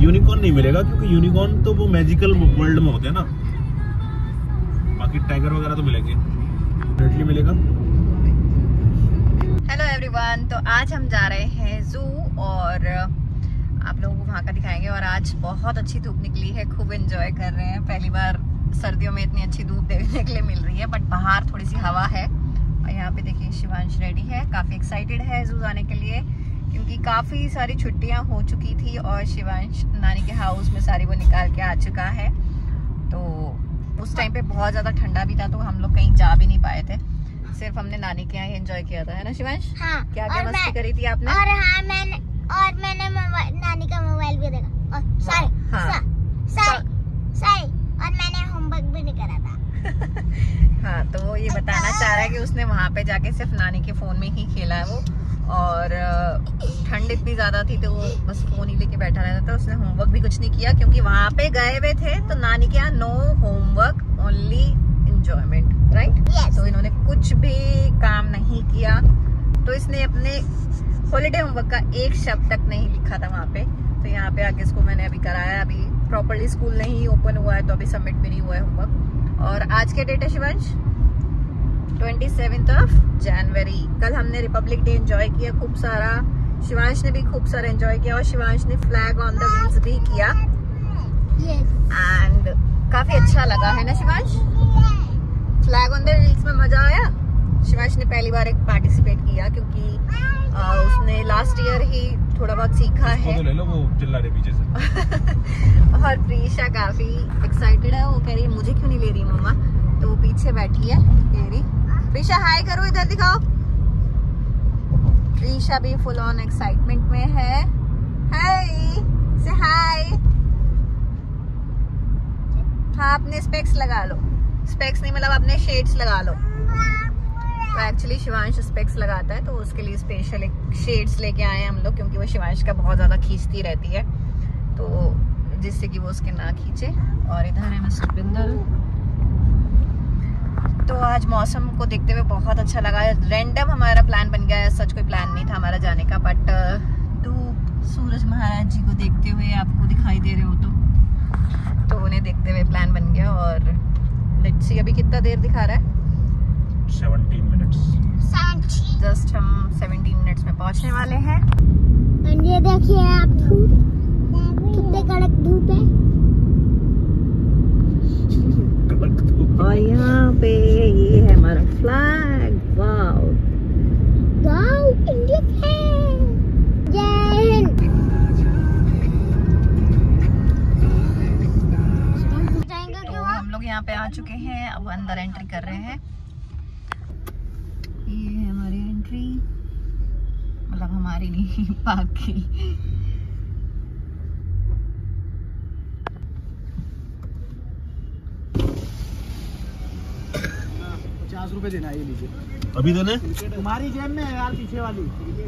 Unicorn नहीं मिलेगा, क्योंकि यूनिकॉर्न तो वो मैजिकल वर्ल्ड में होते हैं ना, बाकी टाइगर वगैरह तो मिलेंगे, डेफिनेटली मिलेगा। हेलो एवरीवन, तो आज हम जा रहे हैं जू और आप लोगों को वहाँ का दिखाएंगे। और आज बहुत अच्छी धूप निकली है, खूब एंजॉय कर रहे हैं। पहली बार सर्दियों में इतनी अच्छी धूप देखने के लिए मिल रही है, बट बाहर थोड़ी सी हवा है। और यहाँ पे देखिए शिवांश रेडी है, काफ़ी एक्साइटेड है जू जाने के लिए, क्योंकि काफ़ी सारी छुट्टियाँ हो चुकी थी और शिवांश नानी के हाउस में सारी वो निकाल के आ चुका है। तो उस टाइम पे बहुत ज़्यादा ठंडा भी था, तो हम लोग कहीं जा भी नहीं पाए थे, सिर्फ हमने नानी के यहाँ ही एंजॉय किया था, है ना शिवांश? हाँ। क्या क्या मस्ती करी थी आपने? और हाँ, मैंने नानी का मोबाइल भी देखा और सारे और मैंने होमवर्क भी नहीं करा था। हाँ, तो वो ये बताना चाह रहा है कि उसने वहाँ पे जाके सिर्फ नानी के फोन में ही खेला है वो, और ठंड इतनी ज्यादा थी तो वो बस फोन ही लेके बैठा रहता था। उसने होमवर्क भी कुछ नहीं किया, क्योंकि वहाँ पे गए हुए थे तो नानी के यहाँ no homework, only enjoyment, right? तो इन्होंने कुछ भी काम नहीं किया, तो इसने अपने हॉलीडे होमवर्क का एक शब्द तक नहीं लिखा था वहाँ पे। तो यहाँ पे आके इसको मैंने अभी कराया, अभी प्रॉपर्ली स्कूल नहीं ओपन हुआ है तो अभी सबमिट भी नहीं हुआ है होमवर्क। और आज के डेट है शिवांश 27 जनवरी। कल हमने रिपब्लिक डे एंजॉय किया खूब सारा, शिवांश ने भी खूब सारा एंजॉय किया, और शिवांश ने फ्लैग ऑन द व्हील्स भी किया एंड काफी अच्छा लगा, है ना Shivansh? Flag on the wheels में मजा आया। शिवांश ने पहली बार एक पार्टिसिपेट किया, क्योंकि उसने लास्ट ईयर ही थोड़ा बहुत सीखा है। तो ले लो, वो चिल्ला रहे पीछे से। और प्रीशा काफी एक्साइटेड है, वो कह रही है मुझे क्यों नहीं ले रही मम्मा, तो वो पीछे बैठी है, कह रही प्रीशा हाय करो, इधर दिखाओ। प्रीशा भी फुल ऑन एक्साइटमेंट में है। हाय से हाय। हाँ, अपने स्पेक्स लगा लो, स्पेक्स नहीं मतलब अपने शेड्स लगा लो। तो एक्चुअली शिवांश स्पेक्स लगाता है, तो उसके लिए स्पेशल एक शेड्स लेके आए हैं हम लोग, क्योंकि वो शिवांश का बहुत ज्यादा खींचती रहती है, तो जिससे कि वो उसके ना खींचे। और इधर है मिस्टर बिंदल। तो आज मौसम को देखते हुए बहुत अच्छा लगा। रैंडम हमारा प्लान बन गया है, सच कोई प्लान नहीं था हमारा जाने का, बट धूप सूरज महाराज जी को देखते हुए आपको दिखाई दे रहे हो तो उन्हें देखते हुए प्लान बन गया। और लेट्स सी अभी कितना देर दिखा रहा है, 17 मिनट्स। जस्ट हम 17 मिनट्स में पहुंचने वाले हैं। ये देखिए आप, धूप कितने कड़क धूप है। और यहाँ पे ये है हमारा flag. Wow wow, India flag. जय हिंद। तो हम लोग यहाँ पे आ चुके हैं, अब अंदर एंट्री कर रहे हैं। ये है हमारी एंट्री, मतलब हमारी नहीं, पार्क की। ₹50 देना, ये लीजिए। अभी देने? तुम्हारी जेब में है यार, पीछे वाली।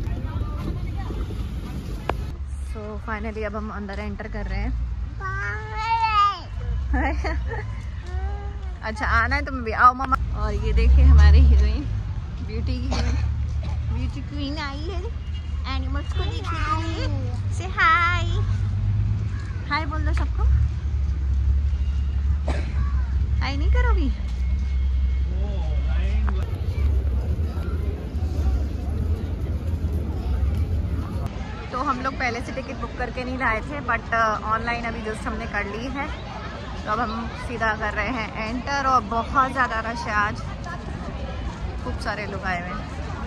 सो फाइनली अब हम अंदर एंटर कर रहे हैं। अच्छा आना है तुम्हें भी, आओ मामा। और ये देखिए हमारे हीरोइन ब्यूटी क्वीन आई है, एनिमल्स को देखने। से हाय हाय बोल दो सबको, हाय नहीं करोगी? तो हम लोग पहले से टिकट बुक करके नहीं लाए थे, बट ऑनलाइन अभी जस्ट हमने कर ली है। तो अब हम सीधा कर रहे हैं एंटर, और बहुत ज़्यादा रश है आज, खूब सारे लोग आए हुए हैं।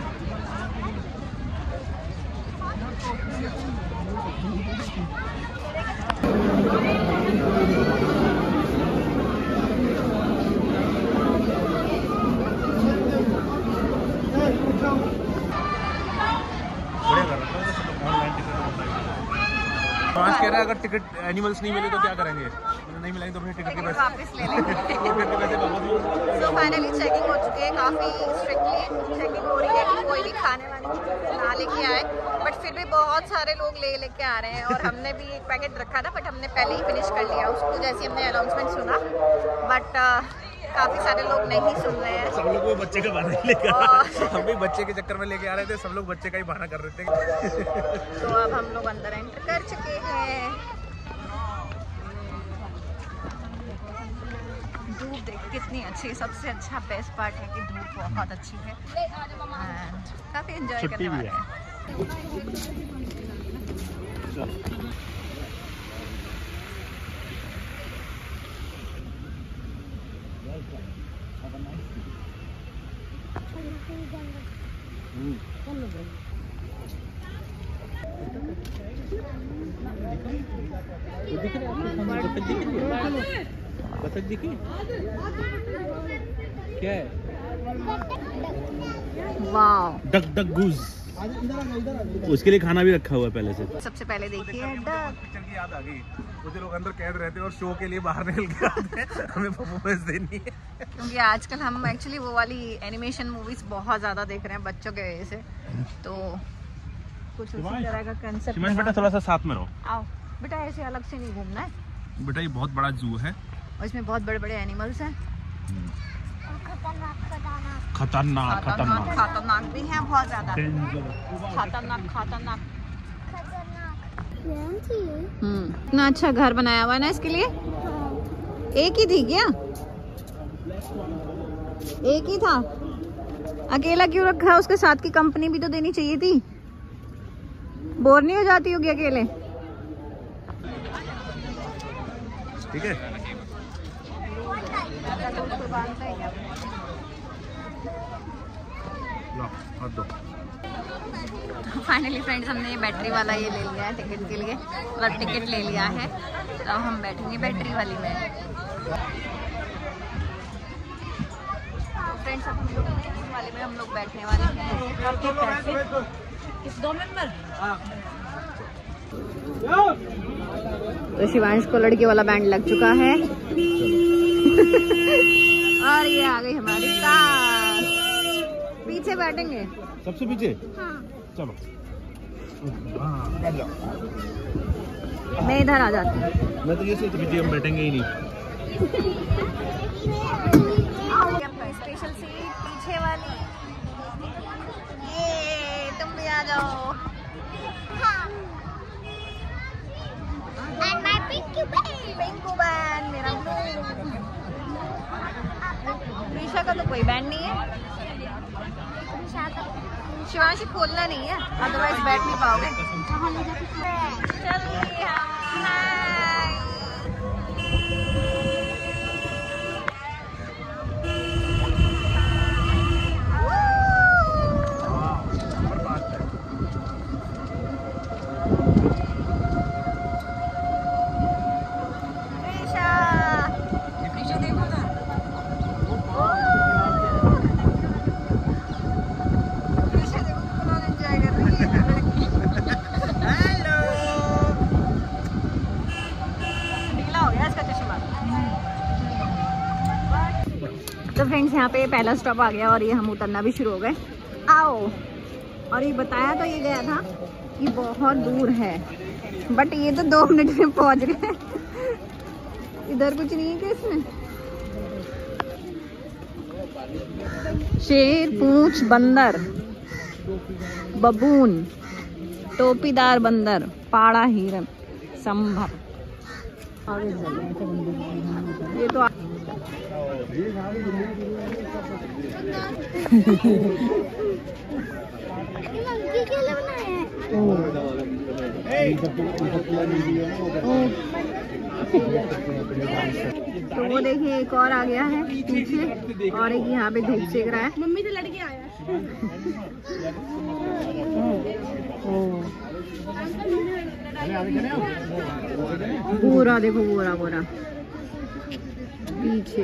आज कह रहा है अगर टिकट एनिमल्स नहीं मिले तो क्या करेंगे, नहीं मिलेंगे तो फिर टिकट के पैसे वापस ले लेंगे। तो फाइनली चेकिंग हो चुकी है, काफ़ी स्ट्रिक्टली चेकिंग हो रही है कि कोई भी खाने वाली ना लेके आए, बट फिर भी बहुत सारे लोग लेके आ रहे हैं। और हमने भी एक पैकेट रखा था, बट हमने पहले ही फिनिश कर लिया उसको, जैसे हमने अनाउंसमेंट सुना। बट काफी सारे लोग नहीं सुन रहे हैं। सब लोग वो बच्चे का बहाना लेके आ रहे थे, हम भी बच्चे के चक्कर में लेके आ रहे थे, सब लोग बच्चे का ही बहाना कर रहे थे। तो अब हम लोग अंदर एंटर कर चुके हैं। धूप देखिए कितनी अच्छी है। सबसे अच्छा बेस्ट पार्ट है कि धूप बहुत अच्छी है, काफ़ी एंजॉय करने वाले हैं। क्या है? वाओ, डक डक गूज, उसके लिए खाना भी रखा हुआ है पहले से। सबसे पहले देखिए डक। पिक्चर की याद आ गई, मुझे लोग अंदर कैद रहते हैं और शो के लिए बाहर निकल के आते हैं, हमें परफॉर्मेंस देनी है। क्योंकि आजकल हम एक्चुअली वो वाली एनिमेशन मूवीज बहुत ज़्यादा देख रहे हैं बच्चों के वजह से, तो कुछ उसी तरह का कंसेप्ट। बेटा थोड़ा सा साथ में रहो। आओ बेटा, ऐसे अलग से नहीं घूमना है बेटा, ये बहुत बड़ा जू है और इसमें बहुत बड़े बड़े एनिमल्स हैं। खतरनाक खतरनाक खतरनाक भी हैं, बहुत ज़्यादा खतरनाक खतरनाक। इतना अच्छा घर बनाया हुआ है ना इसके लिए। एक ही थी क्या? एक ही था? अकेला क्यों रखा है? उसके साथ की कंपनी भी तो देनी चाहिए थी। बोर नहीं हो जाती होगी अकेले? ठीक है। फाइनली फ्रेंड्स, हमने बैटरी वाला ये ले लिया है टिकट के लिए, मतलब टिकट ले लिया है, तो हम बैठेंगे बैटरी वाली में। फ्रेंड्स, अब हम लोग इस वाले में हम लोग बैठने वाले हैं। 2 मेंबर। तो शिवांश को लड़के वाला बैंड लग चुका है और ये आ गई हमारी कार। पीछे बैठेंगे, सबसे पीछे। हाँ। चलो मैं इधर आ जाती हूँ। मैं तो ये सोच पीछे हम बैठेंगे ही नहीं। स्पेशल सीट पीछे वाली, ये तुम भी आ जाओ। And my pinky band. Pinky band मेरा। ऋषा का तो कोई बैंड नहीं है। शिवांशी खोलना नहीं है, अदरवाइज बैठ नहीं पाओगे। चलिए तो फ्रेंड्स, यहाँ पे पहला स्टॉप आ गया और ये हम उतरना भी शुरू हो गए। आओ। और ये बताया तो ये गया था कि बहुत दूर है, बट ये तो 2 मिनट में पहुंच गए। इधर कुछ नहीं है क्या इसमें? शेर, पूंछ बंदर, बबून, टोपीदार बंदर, पाड़ा हिरन, संभव। ये तो मंकी के लिए बनाए हैं। तो वो देखिए एक और आ गया है पीछे, और एक यहाँ पे धूप सेक रहा है। मम्मी तो लड़के आया। पूरा देखो, पूरा पूरा पीछे।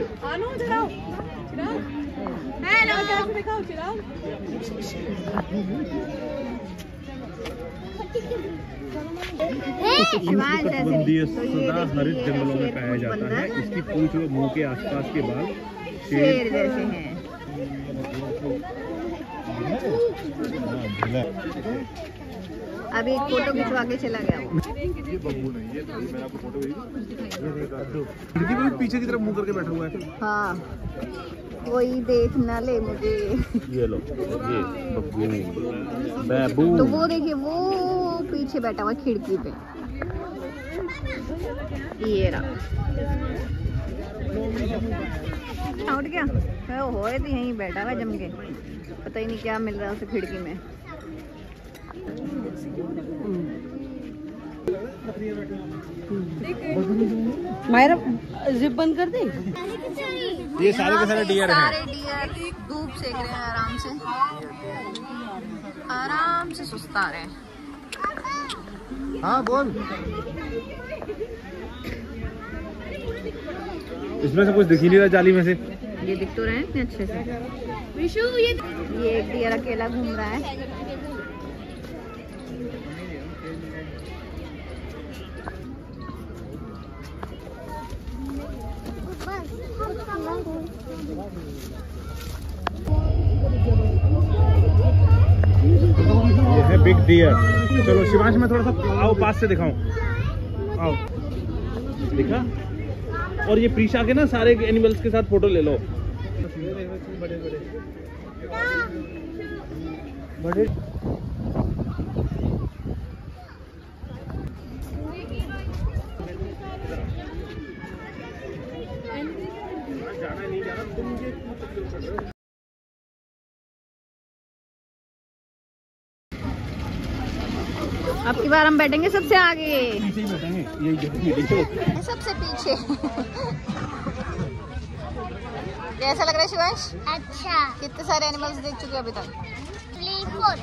सदा हरित जंगलों में पाया जाता है। इसकी पूंछ व मुंह के आसपास के बाल शेर जैसे हैं। अभी एक फोटो खिंचवा के चला गया वो। ये बबून है, ये मैंने आपको फोटो भेजी। खिड़की पे भी पीछे की तरफ मुंह करके बैठा हुआ है। हाँ, कोई देख ना ले मुझे। ये लो, ये बबून, बबून। तो वो देखिए, वो पीछे बैठा हुआ खिड़की पे। ये रहा। उठ गया हो तो यहीं बैठा हुआ जम के, पता ही नहीं क्या मिल रहा है उसे खिड़की में। मायरा जिप बंद कर दे। ये सारे के सारे डियर हैं। सारे डियर धूप सेक रहे हैं, आराम से सुस्ता रहे हैं। हाँ बोल। इसमें से कुछ दिख ही नहीं रहा जाली में से। ये दिख तो रहे हैं इतने अच्छे से। विशु ये एक डियर अकेला घूम रहा है। ये है बिग डियर। चलो शिवांश में थोड़ा सा आओ, पास से दिखाऊं। आओ, दिखा। और ये प्रीशा के ना सारे एनिमल्स के साथ फोटो ले लो। बड़े जाना नहीं जाना तुम मुझे। अब की बार हम बैठेंगे सबसे आगे, पीछे ही बैठेंगे। यही देखो सबसे पीछे। कैसा लग रहा है शिवांश? अच्छा। कितने सारे एनिमल्स देख चुके अभी तक? 3-4।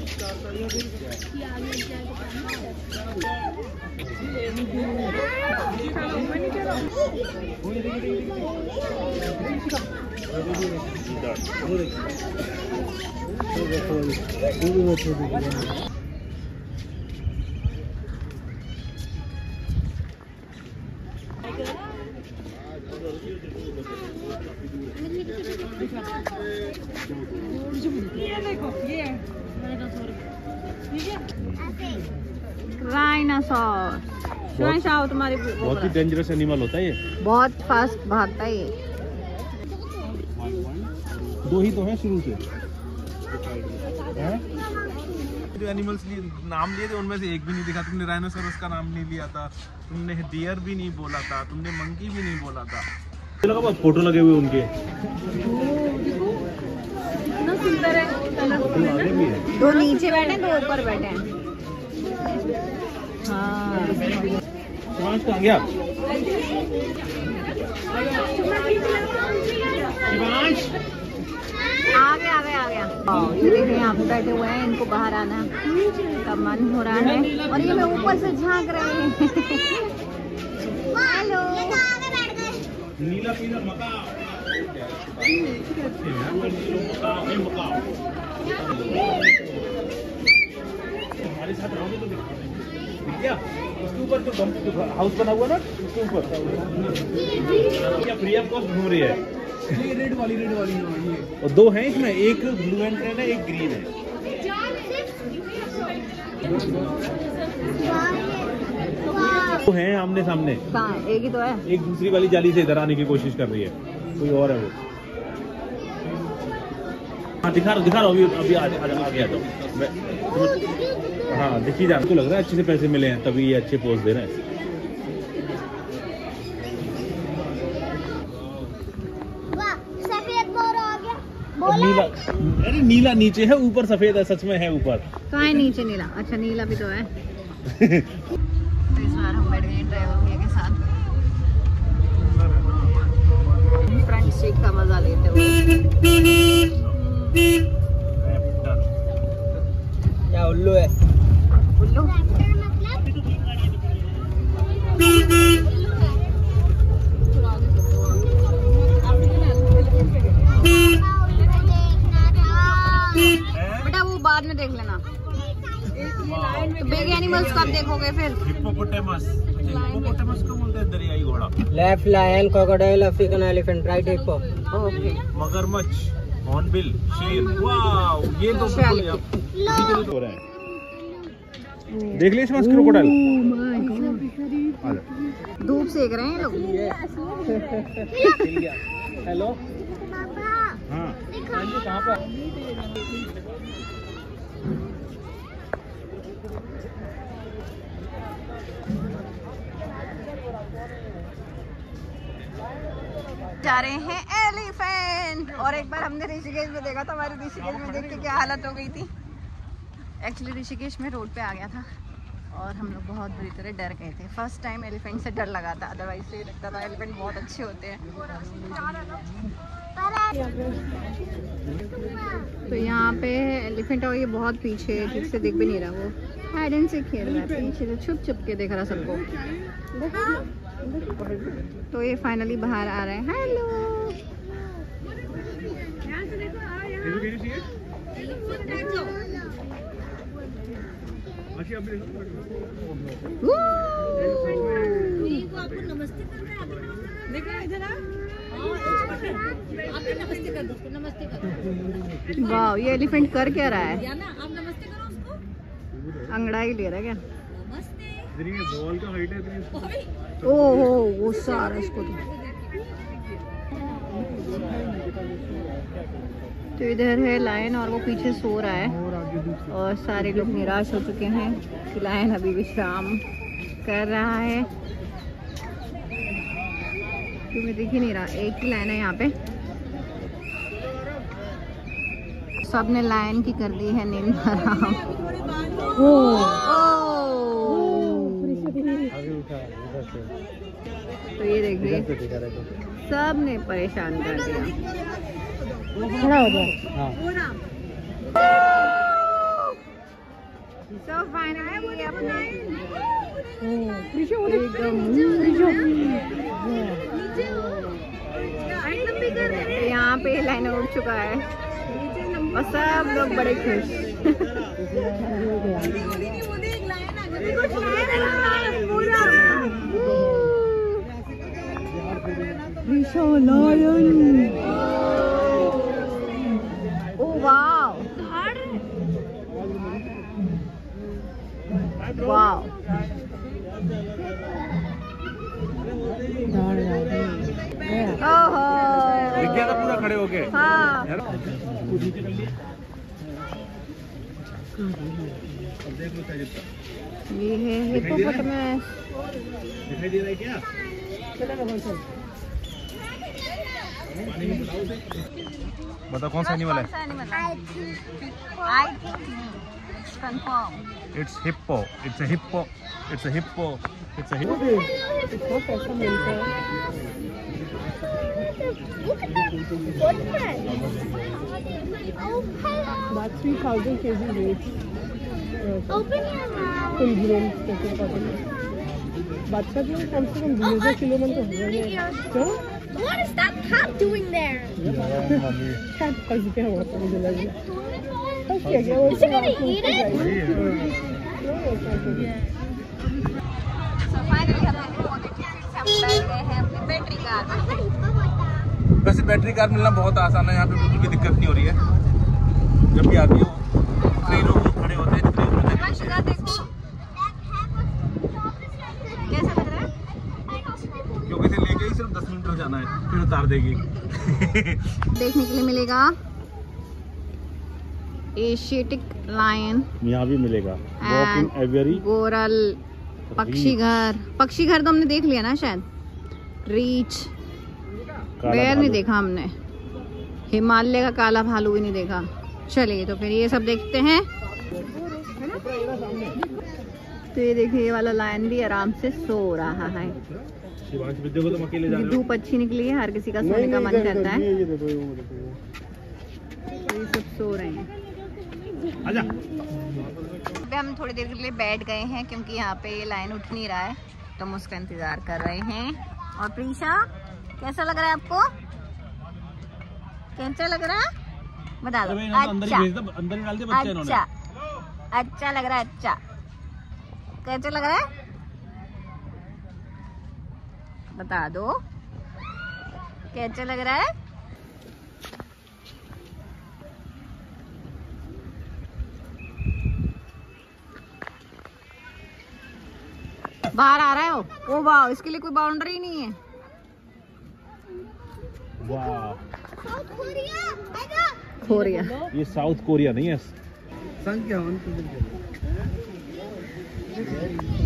राइनासोर। शिवांश आओ, तुम्हारी बहुत ही डेंजरस एनिमल होता है ये। बहुत फास्ट भागता है ये। 2 ही तो है शुरू से। जो एनिमल्स नाम लिए थे उनमें से एक भी नहीं दिखा। तुमने राइनोसोरस का नाम नहीं लिया था, तुमने डियर भी नहीं बोला था, तुमने मंकी भी नहीं बोला था। लगा फोटो लगे हुए उनके। कितना सुंदर है। दो नीचे बैठे, 2 ऊपर बैठे हैं। हाँ शिवांश कहाँ गया? शिवांश आ गया। ये देखिए यहाँ पे बैठे हुए हैं, इनको बाहर आना का मन हो रहा है और ये मैं ऊपर से झांक रहे हैं। हेलो। नीला पीला मकाओ। हमारे साथ रहोगे तो दिखा उसके ऊपर जो हाउस बना हुआ ना, उसके ऊपर क्या फ्री ऑफ कॉस्ट घूम रही है। ये रेड वाली और 2 हैं इसमें, एक ब्लू एंड रेड है, एक ग्रीन है। वो हैं आमने सामने। कहाँ? एक ही तो है। एक दूसरी वाली जाली से इधर आने की कोशिश कर रही है, कोई और है वो। हाँ दिखा रहा हूँ अभी आ गया तो। हाँ दिखी जा, तो लग रहा है अच्छे से पैसे मिले हैं तभी ये अच्छे पोज दे रहे हैं। सफेद मोर आ गया। नीला, अरे नीला नीचे है, ऊपर सफेद है। सच में है ऊपर। कहाँ है नीचे नीला? अच्छा नीला भी तो है। तो इस बार हम बैठ गए ड्राइवर भैया के साथ, फ्रंट सीट का मजा लेते हुए। क्या उल्लू है? उल्लू? बेटा वो बाद में देख लेना। तो बिग एनिमल्स कब देखोगे फिर? हिप्पोपोटेमस को बोलते हैं दरियाई घोड़ा। Left lion, crocodile, African elephant, right hippo. Okay. मगरमच्छ, हॉर्नबिल, शेर। वाओ ये तो बिल्कुल हो रहे हैं। देख लीजिए इसमें क्रोकोडाइल। धूप सेक रहे हैं लोग। हेलो। हाँ कहाँ पर? जा रहे हैं एलिफेंट। और एक बार हमने ऋषिकेश में देखा था, हमारी ऋषिकेश में देख के क्या हालत हो गई थी। एक्चुअली ऋषिकेश में रोड पे आ गया था और हम लोग बहुत बुरी तरह डर गए थे। फर्स्ट टाइम एलिफेंट से डर लगा था, अदरवाइज से लगता था एलिफेंट बहुत अच्छे होते हैं। तो यहाँ पे एलिफेंट और ये बहुत पीछे है, ठीक से दिख भी नहीं रहा। वो हाइड एंड सीक खेल रहा है, पीछे से छुप छुप के देख रहा सबको। तो ये फाइनली बाहर आ रहे हैं। हेलो, वाह, ये एलिफेंट कर क्या रहा है? अंगड़ाई ले रहा है क्या? बॉल का हाइट है। ओहो, वो सारा इसको तो इधर है लायन और वो पीछे सो रहा है और सारे लोग निराश हो चुके हैं कि लायन अभी विश्राम कर रहा है। क्योंकि दिख ही नहीं रहा, एक ही लायन है यहाँ पे। सबने लायन की कर दी है नींद हराम। तो ये देखिए सबने परेशान कर दिया। खड़ा हो जाओ। So finally यहाँ पे लाइन उड़ चुका है और सब लोग बड़े खुश। वाव, ओहो, दिख गया था पूरा खड़े होके। हाँ, ये है हिप्पोपोटामस। दिखाई दे रहा है क्या? बता कौन सा एनिमल है? I think confirm It's hippo. It's a hippo. It's a hippo. It's a hippo. Look at the footprint. About 3,000 kg weight. Open your mouth. Full grown hippopotamus. बच्चा भी कम से कम 2,000 किलो मन तो होगा। क्यों? What is that cat doing there? cat फंस गया हुआ था मुझे लगा। Is it gonna eat it? So finally हम बैठ गए हैं अपनी बैटरी कार में। वैसे बैटरी कार मिलना बहुत आसान है, यहाँ पे बिल्कुल भी दिक्कत नहीं हो रही है। जब भी आती हो कई लोग खड़े होते हैं। देखो कैसा लग रहा है? क्योंकि इसे लेके ही सिर्फ 10 मिनट में जाना है, फिर उतार देगी। देखने के लिए मिलेगा एशियाटिक लायन, यहाँ भी मिलेगा गोरल, पक्षी घर तो हमने देख लिया ना शायद। रीच, बेर नहीं देखा हमने। हिमालय का काला भालू भी नहीं देखा। चलिए तो फिर ये सब देखते हैं। तो ये देखिए, ये वाला लायन भी आराम से सो रहा है। धूप अच्छी निकली है, हर किसी का सोने का मन करता है। ये सब सो रहे हैं। आजा। अभी हम थोड़ी देर के लिए बैठ गए हैं क्योंकि यहाँ पे ये लाइन उठ नहीं रहा है, तो हम उसका इंतजार कर रहे हैं। और प्रीशा, कैसा लग रहा है आपको? कैसा लग रहा है बता दो। अच्छा, अच्छा लग रहा है। अच्छा, कैसा लग रहा है बता दो। कैसा लग रहा है? बाहर आ रहा है वो। ओ वाह, इसके लिए कोई बाउंड्री नहीं है। वाह, कोरिया। ये साउथ कोरिया नहीं है। संख्या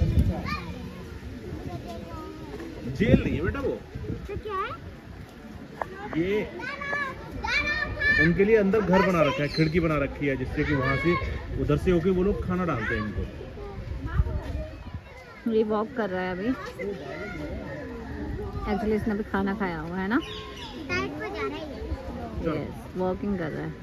जेल नहीं है बेटा वो। तो क्या है? ये उनके लिए अंदर घर बना रखा है, खिड़की बना रखी है, जिससे कि वहाँ से उधर से होके वो लोग खाना डालते हैं इनको। ये वॉक कर रहा है अभी, एक्चुअली इसने अभी खाना खाया हुआ है ना। यस, वॉकिंग कर रहा है।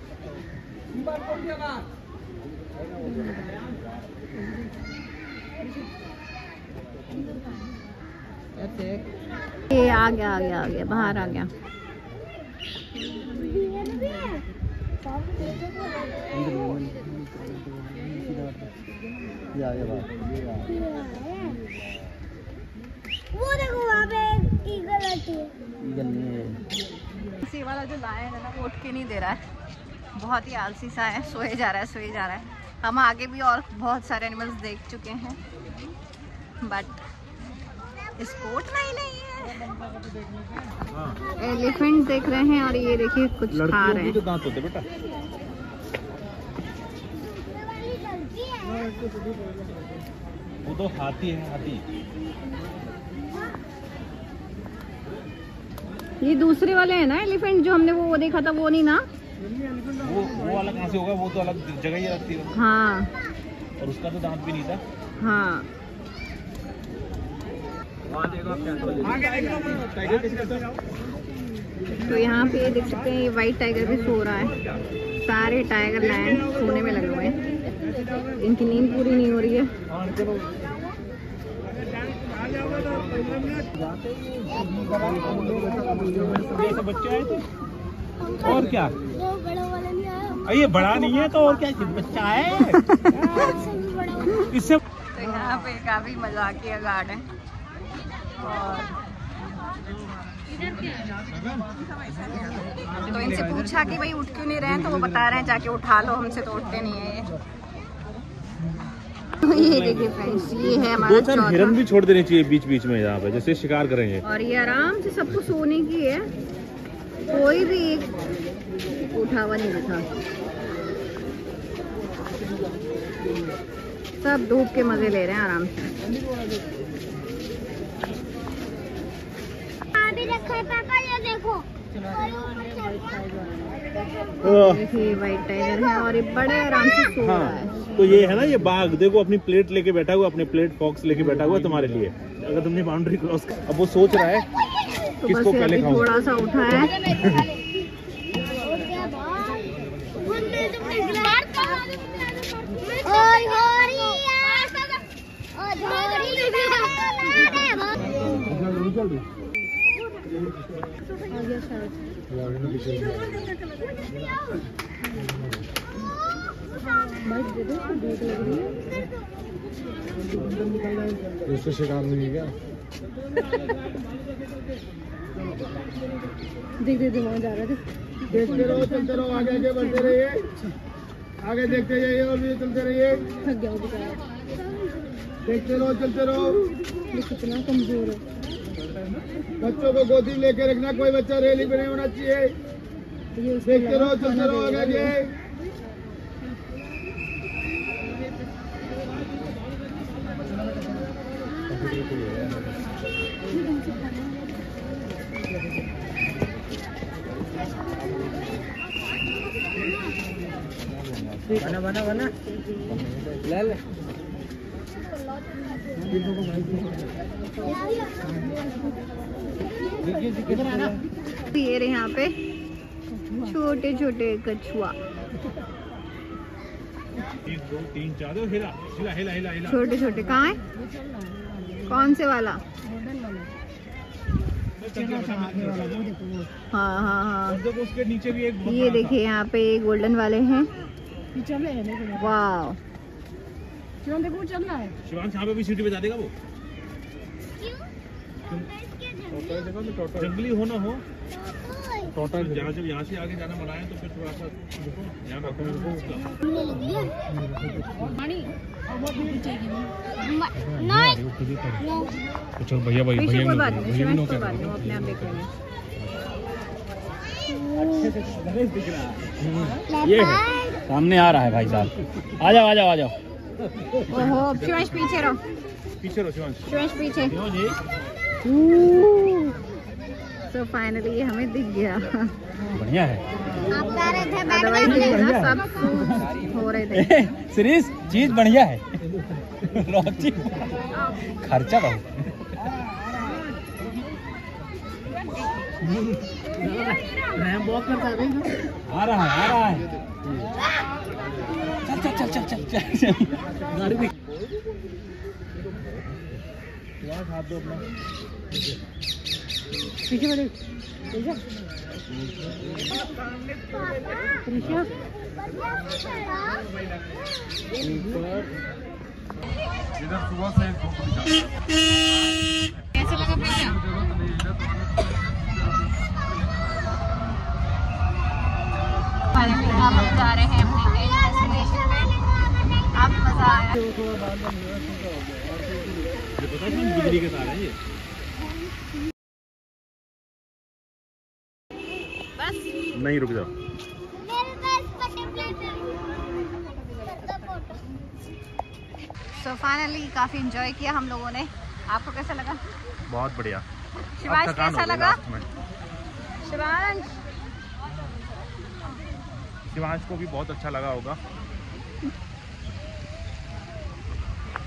ये आ गया बाहर आ गया। वो देखो वहाँ पे ईगल आती है। इसी वाला जो लायन है ना वो उठ के नहीं दे रहा है, बहुत ही आलसी सा है, सोए जा रहा है। हम आगे भी और बहुत सारे एनिमल्स देख चुके हैं बट स्पोर्ट नहीं है। एलिफेंट देख रहे हैं और ये देखिए कुछ खा रहे हैं। दांत होते बेटा, वो तो हाथी है, हाथी। ये दूसरे वाले हैं ना एलिफेंट, जो हमने वो देखा था वो नहीं ना? वो वाला कहाँ से होगा, वो तो अलग जगह ही रखती है। हाँ, और उसका तो दांत भी नहीं था। हाँ। तो यहाँ पे देख सकते हैं ये वाइट टाइगर भी सो रहा है। सारे टाइगर लायन सोने में लगे हुए हैं, इनकी नींद पूरी नहीं हो रही है। बच्चे आए थे और क्या, वो बड़ा वाला नहीं आया। ये बड़ा नहीं है तो और क्या, बच्चा है इससे। तो यहाँ पे काफी मजाकिया गार्ड है और तो इनसे पूछा कि भाई उठ क्यों नहीं रहे हैं, तो वो बता रहे हैं जाके उठा लो, हमसे तो उठते नहीं है ये। देखिए फ्रेंड्स, ये है हमारा चौथा। हिरन भी छोड़ देनी चाहिए बीच बीच में यहाँ पे, जैसे शिकार करेंगे। और ये आराम से सबको सोने की है, कोई भी एक उठा हुआ नहीं दिखा। सब धूप के मजे ले रहे हैं आराम से। अभी रखा है पापा, ये देखो। देखिए वाइट टाइगर है और ये बड़े आराम से सो रहा है। तो ये है ना, ये बाघ देखो अपनी प्लेट लेके बैठा हुआ, अपने प्लेट फॉक्स लेके बैठा हुआ तुम्हारे लिए। अगर तुमने बाउंड्री क्रॉस, अब वो सोच रहा है तो किसको बस पहले अभी खाऊं। थोड़ा सा उठा है। उसको शिकार नहीं है क्या? देख वहाँ जा रहे थे। देखते रहो, चलते रहो, आगे आगे बढ़ते रहिए, आगे देखते जाइए और भी चलते रहिए। थक गया बेचारा, देखते रहो, चलते रहो। ये कितना कमजोर है। बच्चों को गोदी लेके रखना, कोई बच्चा रेली पे नहीं होना चाहिए। देखते रहो, चलते रहो, आगे आगे। बना ले ले। ये रहे यहाँ पे छोटे छोटे कछुआ, 1 2 3 4 हिला हिला हिला हिला हिला। छोटे छोटे। कहाँ है, कौन से वाला? हाँ हाँ हाँ, देखो उसके नीचे भी एक। ये देखिए यहाँ पे गोल्डन वाले हैं। चल रहे हैं, वाह, शिवान देखो चल रहा है। शिवांश यहाँ पे भी सीटी बजा देगा वो। जंगली हो ना हो, जहाँ जब यहाँ से आगे जाना मना है तो फिर थोड़ा सा ध्यान रखो उसका। चल भैया भाई पीछे कोई बात नहीं, शिवांश कोई बात नहीं, वो अपने आप देख लेंगे। ये सामने आ रहा है भाई साहब, आ जाओ आ जाओ आ जाओ। ओहो, शिवांश पीछे रहो, पीछे रहो शिवांश। शिवांश पीछे। सो फाइनली हमें दिख गया। बढ़िया है। आप कह रहे थे बैठ अदरवाइज गए ना सब सूट हो रहे थे। सीरीज चीज बढ़िया है। रोची खर्चा बहुत। आ रहा है। चल चल चल चल चल चल गाड़ी में हाथ दो अपना। पीछे वाले ऋषा इधर सुबह से कैसे लगा प्रीशा? फाइनली हम जा रहे हैं अपने डेस्टिनेशन पे। अब मजा आया। बिजली के तार है ये। बस नहीं रुक जाओ। मेरे पास बटरफ्लाई सो फाइनली काफी एंजॉय किया हम लोगों ने। आपको कैसा लगा? बहुत बढ़िया। शिवांश अब थकान कैसा हो गई लगा? लास्ट में। शिवांश शिवांश को भी बहुत अच्छा लगा होगा।